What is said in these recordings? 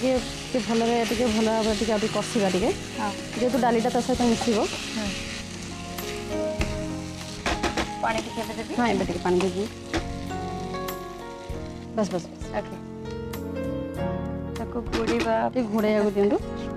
टे भल टे भल भाव टे कषा टे जेहेतु डालीटा ता सहित मिसिबो पानी टिके देबी हां एबे टिके पानी देबी बस बस बस ओके ताको घोड़ीबा टे घोड़ाया को दिंदु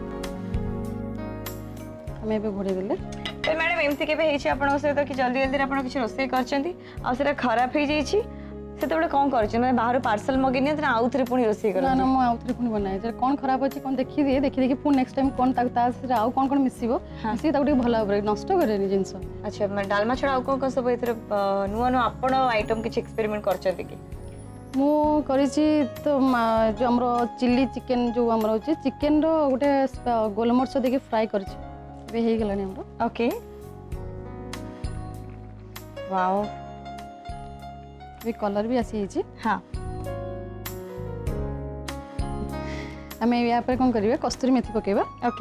हमें एबे घोड़े देले तो मैडम एमती केबे हेछि आपन से तो कि जल्दी जल्दी आपन किछ रोसे करचंती आ सेरा खराब हे जाईछि से तो कौन कर बाहर पार्सल मगेनी आउ थे पुणी रोसे कर ना मु आउ थे पुणी बनाए जे कौन खराब अछि कौन देखि देखि पुणी नेक्स्ट टाइम कौन आउ कौन कौन मिसिबो मिसी ताको भल भाबरे नष्ट करेनी जिंस अच्छा मैं डालमा छड़ा आउ कौन सब एथरे नुआ नुआ आपण आइटम किछ एक्सपेरिमेंट करचंती कि मु करिछि तो जो हमरो चिल्ली चिकन जो हमरो होछि चिकन रो गोटे गोलमरच देके फ्राई करछि बे हे गेलानी हमरो ओके वाओ भी कलर भी आसी है हाँ आम या कौन करेंगे कस्तूरी मेथी पकेबा ओके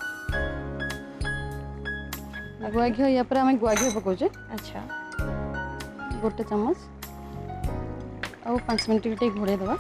गुआ घी या आम गुआ घी पकाचे अच्छा गोटे चम्मच आ 5 मिनट टे घोड़े देवा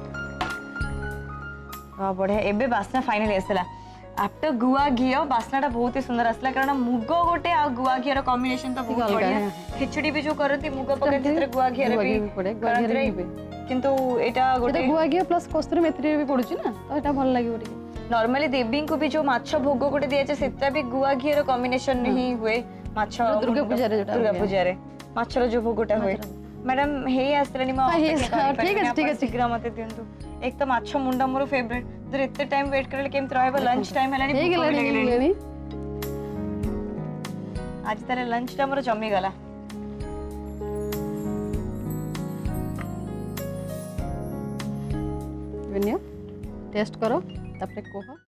हाँ बढ़िया एबे बास्ना फाइनली आसला आफ्टर गुआ घी बास्नाटा बहुत ही सुंदर आसला कारण मुग गोटे आ गुआ घी कॉम्बिनेशन तो बहुत बढ़िया खिचड़ी भी जो करती मुग पके गुआ घी किंतु एटा गोटे गुआ घी प्लस कस्तूरी मेथी भी पड़ुची ना तो एटा भल लागिवो टिके नॉर्मली देवी को भी जो माछ भोग गोटे दिया जाय सेटा भी गुआ घी रो कॉम्बिनेशन नहीं हुए माछ दुर्गा पूजा रे माछ रो जो भोगटा हुए मैडम हे आसलानी म ठीक है शीघ्र मते दियंतु एक तो माछ मुंडा मोर फेवरेट तो एते टाइम वेट करले केम रहबो लंच टाइम हलानी आज तारे लंच टा मोर जमी गला टेस्ट करो तापरे कोह